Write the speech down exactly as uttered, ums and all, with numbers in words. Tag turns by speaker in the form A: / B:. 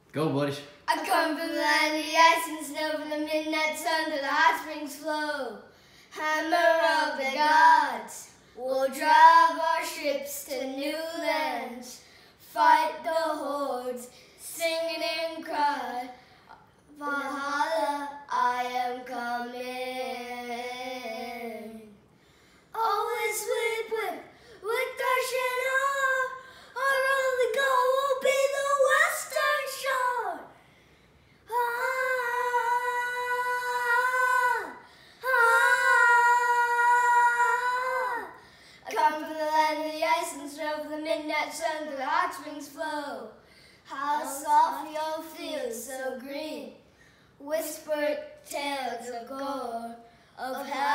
A: Go, buddies.
B: I come from the land of the ice and snow, from the midnight sun to the hot springs flow. Hammer of the gods, we'll drive our ships to new lands, fight the hordes, sing and cry, Valhalla, I am coming. Always with, with, with Darshan our, our only goal will be the western shore. Ah, ah. I come from the land of the ice and snow, from the midnight sun to the hot springs flow. How soft your fields so green, whispered tales of gore, of hell.